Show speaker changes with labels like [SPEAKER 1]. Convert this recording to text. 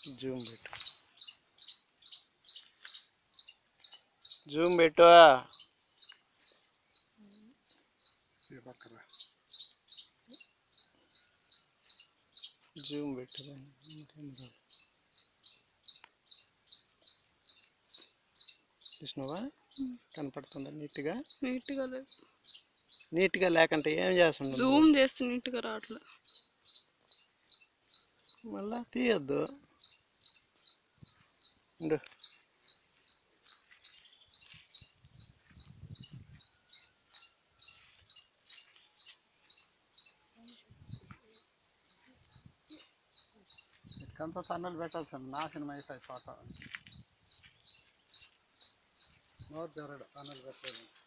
[SPEAKER 1] Zoom పెట్టు, Zoom పెట్టు, Zoom పెట్టు. చూసినావా కనపడుతుందా నీట్గా?
[SPEAKER 2] నీట్గా లేదు.
[SPEAKER 1] నీట్గా లేకంటే ఏం చేస్తుండ?
[SPEAKER 2] జూమ్ చేస్తే నీట్గా రావట్లే.
[SPEAKER 1] మళ్ళా తీయద్దు. ఇటుకంతా తన్నులు పెట్టాల్సింది, నాశనం అయిపోయి తోట. నోరు జరగడు తన్నులు పెట్టలేదు.